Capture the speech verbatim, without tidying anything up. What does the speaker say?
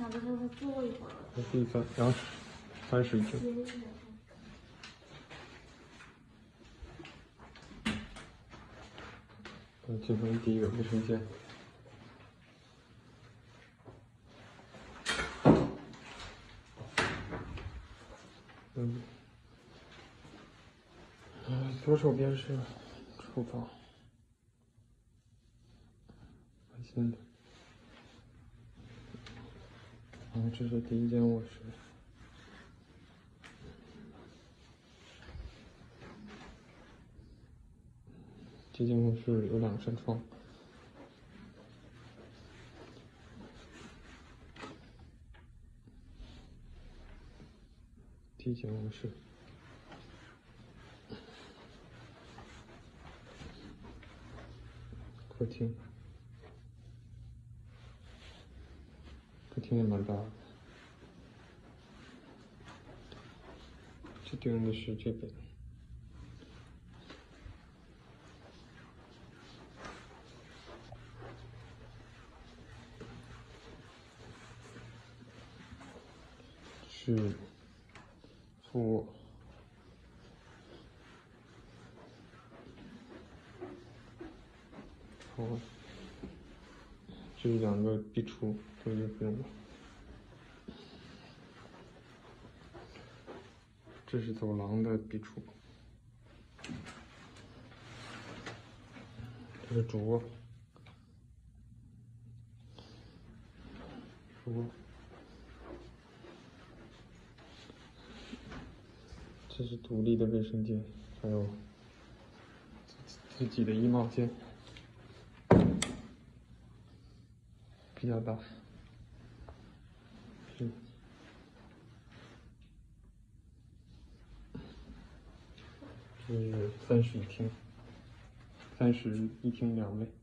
想在这坐一会儿。 这第三，然后三室一厅。嗯，进入第一个卫生间。嗯，嗯，左手边是厨房，安心的。然后这是第一间卧室。这间卧室有两扇窗。第一间卧室。客厅。客厅也蛮大的。这对应的是这边。是副卧。好，这是两个壁橱，这就不用了。这是走廊的壁橱。这是主卧。主卧。这是独立的卫生间，还有自己的衣帽间，比较大。是。这是三室一厅，三室一厅两卫。